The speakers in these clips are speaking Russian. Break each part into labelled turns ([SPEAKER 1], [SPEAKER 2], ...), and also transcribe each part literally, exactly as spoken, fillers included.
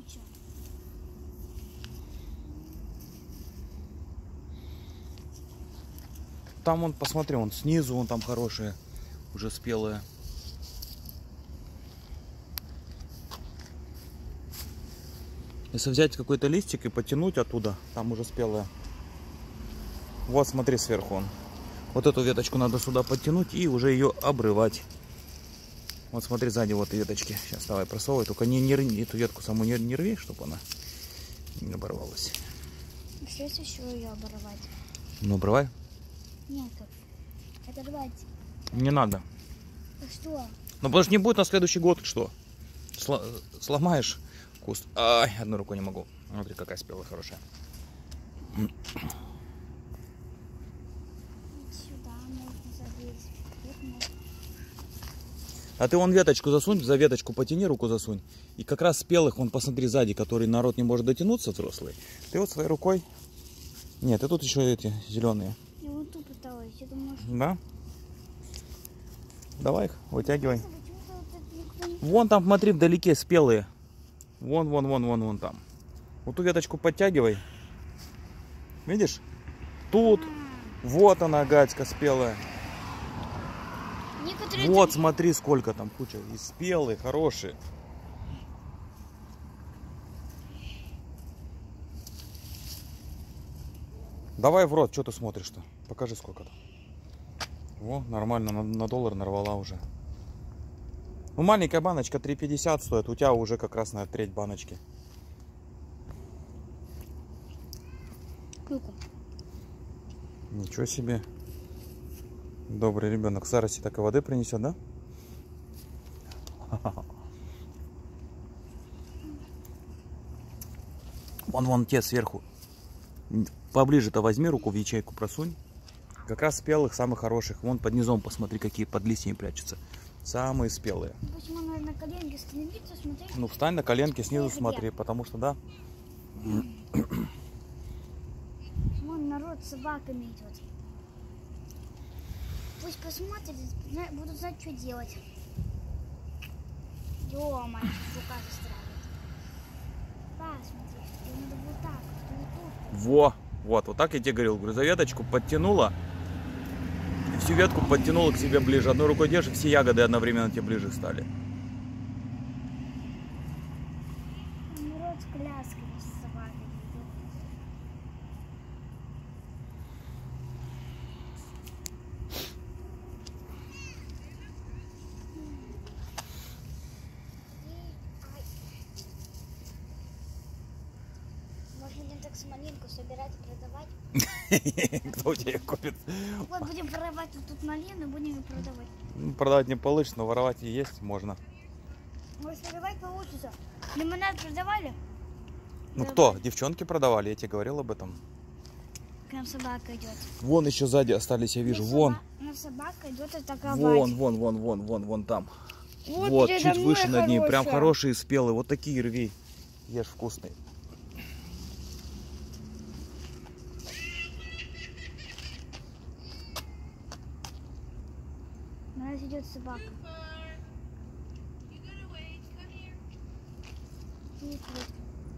[SPEAKER 1] Ничего.
[SPEAKER 2] Там он, посмотри, он снизу, он там хорошие, уже спелые. Если взять какой-то листик и потянуть оттуда, там уже спелые. Вот, смотри, сверху он. Вот эту веточку надо сюда подтянуть и уже ее обрывать. Вот смотри, сзади вот веточки. Сейчас давай просовывай, только не, не рви, эту ветку саму не, не рви, чтобы она не оборвалась.
[SPEAKER 1] Сейчас еще ее оборвать.
[SPEAKER 2] Ну, обрывай.
[SPEAKER 1] Нет, как? Это рвать.
[SPEAKER 2] Не надо.
[SPEAKER 1] А что?
[SPEAKER 2] Ну, потому что не будет на следующий год, что? Сло сломаешь куст. Ай, одной рукой не могу. Смотри, какая спелая, хорошая.
[SPEAKER 1] Сюда можно залезть. Вот можно.
[SPEAKER 2] А ты вон веточку засунь, за веточку потяни, руку засунь. И как раз спелых, вон посмотри сзади, который народ не может дотянуться, взрослый. Ты вот своей рукой... Нет, и тут еще эти зеленые.
[SPEAKER 1] Я вот тут пыталась, я думаю, что...
[SPEAKER 2] Да? Давай их, вытягивай.
[SPEAKER 1] Почему-то вот это никто не...
[SPEAKER 2] Вон там, смотри, вдалеке спелые. Вон, вон, вон, вон, вон там. Вот ту веточку подтягивай. Видишь? Тут. Вот она, гадька спелая.
[SPEAKER 1] Некоторые
[SPEAKER 2] Вот,
[SPEAKER 1] там-
[SPEAKER 2] смотри, сколько там куча. И спелые, хорошие. Давай в рот, что ты смотришь-то? Покажи, сколько там. Во, нормально, на, на доллар нарвала уже. Ну, маленькая баночка три пятьдесят стоит. У тебя уже как раз на треть баночки.
[SPEAKER 1] Ну-ка.
[SPEAKER 2] Ничего себе. Добрый ребенок. Сараси так и воды принесет, да? Вон, вон те сверху. Поближе-то возьми руку в ячейку, просунь. Как раз спелых, самых хороших. Вон под низом посмотри, какие под листьями прячутся. Самые спелые.
[SPEAKER 1] Почему надо на коленке становиться, смотреть?
[SPEAKER 2] Ну, встань на коленки, снизу смотри, потому что, да.
[SPEAKER 1] Вон народ с собаками идет. Пусть посмотрят, зна- будут знать, что делать. Ё-моё, рука застряла. Посмотри, что надо вот так, вот тут.
[SPEAKER 2] Во, вот, вот так я тебе говорил. Говорю, за веточку подтянула. И всю ветку подтянула к себе ближе. Одной рукой держишь, все ягоды одновременно тебе ближе стали.
[SPEAKER 1] Народ с колясками с собаками идет. Может, будем так малинку собирать и продавать?
[SPEAKER 2] Кто у тебя ее купит?
[SPEAKER 1] Вот будем воровать вот тут малину и будем ее продавать.
[SPEAKER 2] Ну, продавать не получится, но воровать и есть можно.
[SPEAKER 1] Может, воровать получится. Лимонад продавали?
[SPEAKER 2] Ну
[SPEAKER 1] Да,
[SPEAKER 2] кто?
[SPEAKER 1] вот.
[SPEAKER 2] Девчонки продавали, я тебе говорил об этом.
[SPEAKER 1] К нам собака идет.
[SPEAKER 2] Вон еще сзади остались, я вижу.
[SPEAKER 1] Но
[SPEAKER 2] Вон.
[SPEAKER 1] соба- Но собака идет атаковать.
[SPEAKER 2] Вон, вон, вон, вон, вон, вон там.
[SPEAKER 1] Вот,
[SPEAKER 2] Вот,
[SPEAKER 1] передо
[SPEAKER 2] чуть
[SPEAKER 1] мной
[SPEAKER 2] выше над ней. Прям
[SPEAKER 1] хорошая.
[SPEAKER 2] хорошие, спелые. Вот такие рви. Ешь вкусный.
[SPEAKER 1] У нас идет собака. Нет, нет.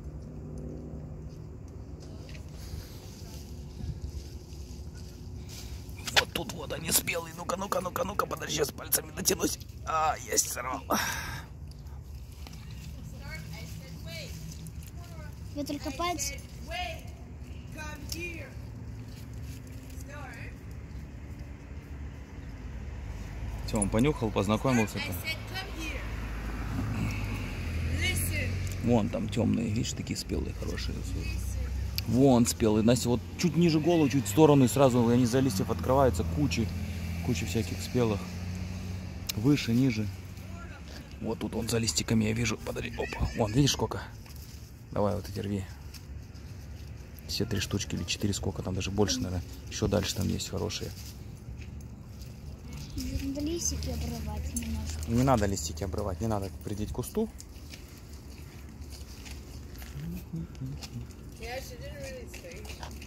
[SPEAKER 2] Вот тут вот они спелые. Ну-ка, ну-ка, ну-ка, ну-ка, подожди, сейчас пальцами дотянусь. А, есть, сорвал.
[SPEAKER 1] Я только пальцы.
[SPEAKER 2] Все, он понюхал, познакомился. Вон там темные, видишь, такие спелые, хорошие. Вон спелые. Настя, вот чуть ниже голову, чуть в сторону, и сразу они за листьев открываются. Кучи, кучи всяких спелых. Выше, ниже. Вот тут он за листиками я вижу. Подожди, опа. Вон, видишь сколько? Давай вот эти рви. Все три штучки или четыре, сколько там, даже больше, наверное. Еще дальше там есть хорошие.
[SPEAKER 1] Надо листики обрывать немножко.
[SPEAKER 2] Не надо листики обрывать, не надо придеть к кусту.
[SPEAKER 3] Yeah, she didn't really say.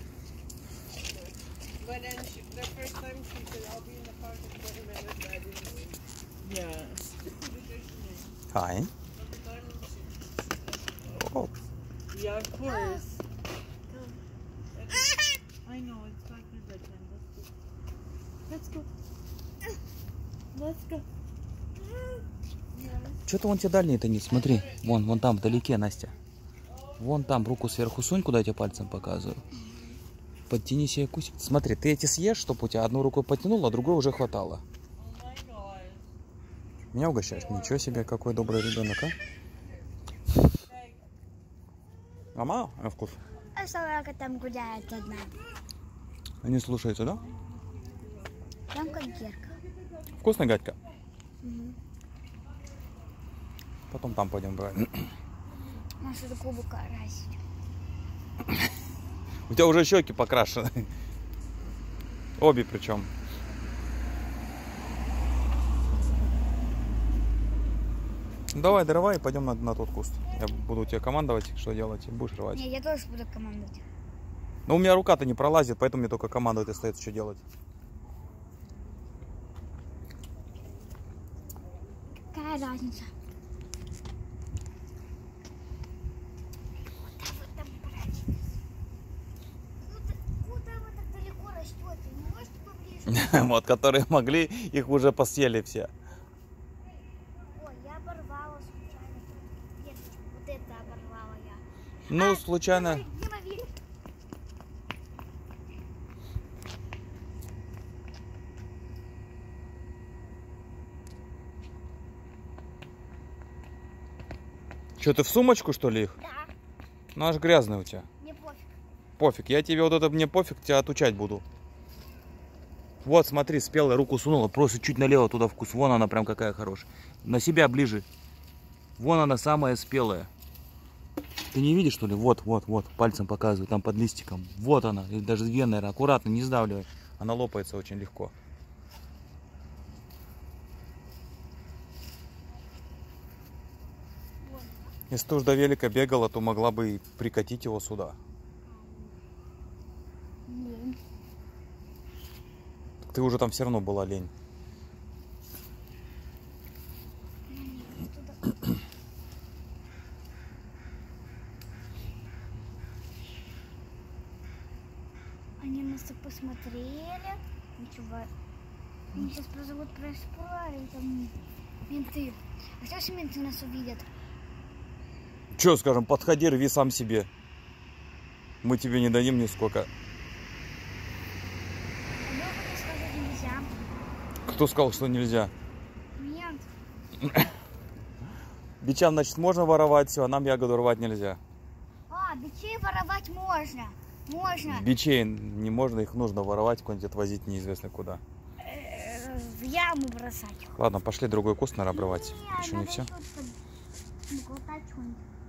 [SPEAKER 3] But then she, the first time she said, I'll be in the park in twenty minutes, but I didn't wait. Yeah.
[SPEAKER 2] Хай. Oh.
[SPEAKER 3] Yeah, of course. I know, it's like your bedtime. Let's go. Let's go. Let's go.
[SPEAKER 2] Что-то вон те дальние-то не смотри. Вон, вон там, вдалеке, Настя. Вон там, руку сверху сунь, куда я тебе пальцем показываю. Подтяни себе кусик. Смотри, ты эти съешь, чтобы у тебя одну рукой потянул, а другой уже хватало.
[SPEAKER 3] Oh my God.
[SPEAKER 2] Меня угощаешь? Ничего себе, какой добрый ребенок, а? Мама, а вкус?
[SPEAKER 1] А собака там гуляет одна.
[SPEAKER 2] Они слушаются, да?
[SPEAKER 1] Там как Герка.
[SPEAKER 2] Вкусная гадька?
[SPEAKER 1] Угу.
[SPEAKER 2] Потом там пойдем брать.
[SPEAKER 1] Может, это губы красить.
[SPEAKER 2] У тебя уже щеки покрашены. Обе причем. Давай, дорывай, пойдем на, на тот куст. Я буду тебе командовать, что делать, и будешь рвать.
[SPEAKER 1] Не, я тоже буду командовать.
[SPEAKER 2] Но у меня рука-то не пролазит, поэтому мне только командовать остается, что делать.
[SPEAKER 1] Какая разница? Куда вы так далеко растете? Не можете поближе?
[SPEAKER 2] Вот, которые могли, их уже посъели все.
[SPEAKER 1] Ой, я оборвала случайно. Веточку. Вот это оборвала я.
[SPEAKER 2] Ну,
[SPEAKER 1] А,
[SPEAKER 2] случайно.
[SPEAKER 1] Дима, Дима, видишь?
[SPEAKER 2] Что, ты в сумочку, что ли, их?
[SPEAKER 1] Да,
[SPEAKER 2] Ну, аж грязный у тебя.
[SPEAKER 1] мне пофиг.
[SPEAKER 2] Пофиг, я тебе вот это, мне пофиг, тебя отучать буду. Вот, смотри, спелая, руку сунула, просто чуть налево туда вкус. Вон она прям какая хорошая. На себя ближе. Вон она самая спелая. Ты не видишь, что ли? Вот, вот, вот, пальцем показываю, там под листиком. Вот она, и даже две, наверное, аккуратно, не сдавливай. Она лопается очень легко.
[SPEAKER 1] Вот.
[SPEAKER 2] Если ты уж до велика бегала, то могла бы и прикатить его сюда.
[SPEAKER 1] Лень.
[SPEAKER 2] Ты уже там все равно была лень.
[SPEAKER 1] Туда. Они нас так посмотрели. Ничего. Они сейчас позовут проспорить, там менты. А что если менты нас увидят?
[SPEAKER 2] Че, скажем, подходи, рви сам себе. Мы тебе не дадим нисколько.
[SPEAKER 1] А вы бы сказать нельзя.
[SPEAKER 2] Кто сказал, что нельзя?
[SPEAKER 1] Нет.
[SPEAKER 2] Бичам, значит, можно воровать все, а нам ягоду рвать нельзя.
[SPEAKER 1] А, бичей воровать можно. Можно.
[SPEAKER 2] Бичей не можно, их нужно воровать, куда-нибудь отвозить неизвестно куда.
[SPEAKER 1] Э, В яму бросать.
[SPEAKER 2] Ладно, пошли другой куст, наверное, обрывать.
[SPEAKER 1] Не,
[SPEAKER 2] Еще не
[SPEAKER 1] надо
[SPEAKER 2] все.
[SPEAKER 1] еще под- наглотать что-нибудь.